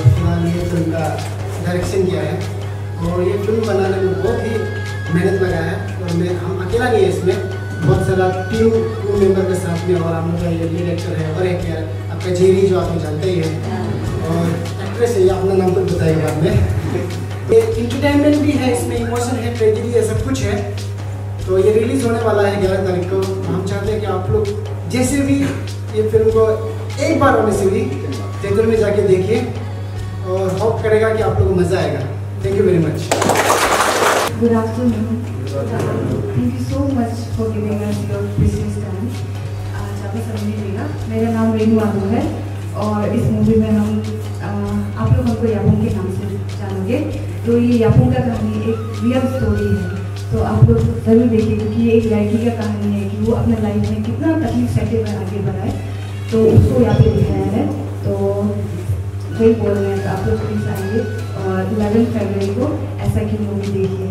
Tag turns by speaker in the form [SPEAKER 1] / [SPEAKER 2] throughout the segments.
[SPEAKER 1] फिलहाल ये फिल्म का डायरेक्शन किया है और ये फिल्म बनाने में बहुत ही मेहनत लगा है और हम अकेला नहीं है इसमें, बहुत सारा टीम मेंबर के साथ में। और हम लोग का ये लीड एक्टर है और एक आपका जेरी जो आप जानते ही है और एक्ट्रेस है, ये अपना नाम खुद बताएगा आपने। ये इंटरटेनमेंट भी है, इसमें इमोशन है, ट्रेजेडी है, सब कुछ है। तो ये रिलीज़ होने वाला है 11 तारीख को। हम चाहते हैं कि आप लोग जैसे भी ये फिल्म को एक बार होने से भी थिएटर में जाके देखिए और होप करेगा कि आप लोगों को मज़ा आएगा। Thank you very much.
[SPEAKER 2] Good afternoon. Thank you so much for giving us your precious time. आज आपका समय देगा। मेरा नाम रेनू आलू है और इस मूवी में हम आप लोग हमको यापूंग के नाम से जानोगे। तो ये यापूंग का कहानी एक रियल स्टोरी है, तो आप लोग ज़रूर देखिए क्योंकि ये एक लड़की का कहानी है कि वो अपने लाइफ में कितना तकलीफ सहते हुए आगे बढ़ाए, तो उसको यहाँ पे दिखाया है। तो वही बोल रहे हैं, तो आप लोग प्लीज़ आइए और 11 फरवरी को ऐसा की मूवी देखिए।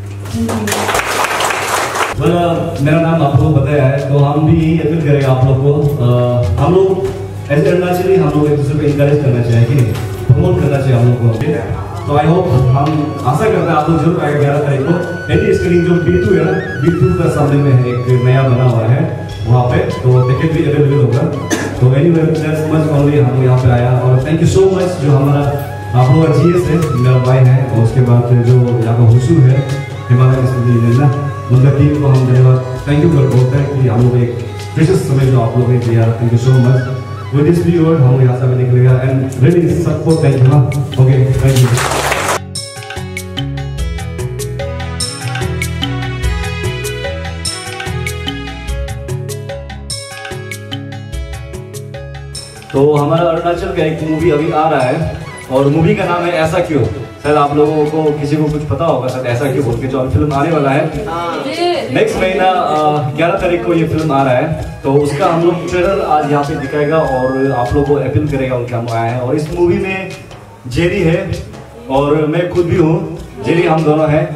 [SPEAKER 3] मेरा नाम आप लोग बताया है, तो हम भी यही अपील करेंगे आप लोग को। हम लोग ऐसे अरुणाचली हम लोग एक दूसरे को इंकरेज करना चाहिए कि नहीं, प्रमोट करना चाहिए हम लोग को। तो आई होप, हम आशा करते हैं आप लोग जरूर आएगा 11 तारीख को। एनी स्क्रीनिंग जो B2 है ना, B2 का सामने में है एक नया बना हुआ है वहाँ पे, तो टिकट भी अवेलेबल होगा। तो एनीवे दैट्स मच ओनली हम लोग यहाँ पे आया और थैंक यू सो मच जो हमारा आप लोग का GS है, मेरा भाई है, और उसके बाद जो यहाँ का हुसू है हिमालय स्टूडियो ना, उनका टीम को हम धन्यवाद थैंक यू कर बोलते हैं कि हम लोग एक प्रेशियस समय जो आप लोग ने दिया। Thank you so much. With this word हम लोग यहाँ से निकलेगा and really support. Thank you. हाँ ओके, थैंक यू। तो हमारा अरुणाचल का एक मूवी अभी आ रहा है और मूवी का नाम है ऐसा क्यों। शायद आप लोगों को किसी को कुछ पता होगा, शायद ऐसा क्यों बोल के जो फिल्म आने वाला है नेक्स्ट महीना 11 तारीख को ये फिल्म आ रहा है। तो उसका हम लोग ट्रेलर आज यहाँ पे दिखाएगा और आप लोगों को अपील करेगा उनके हम आए हैं। और इस मूवी में जेरी है और मैं खुद भी हूँ, जेरी हम दोनों हैं।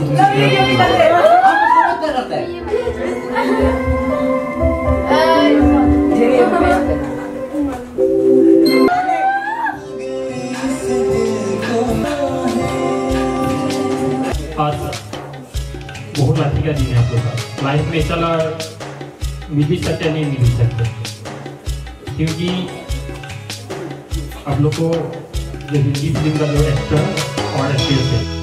[SPEAKER 4] आज बहुत लाठी का दिन है आप लोग का। लाइफ में चला मिल भी सकते नहीं मिल भी सकते, क्योंकि आप लोग को जो हिंदी फिल्म का जो एक्टर और एक्ट्रेस है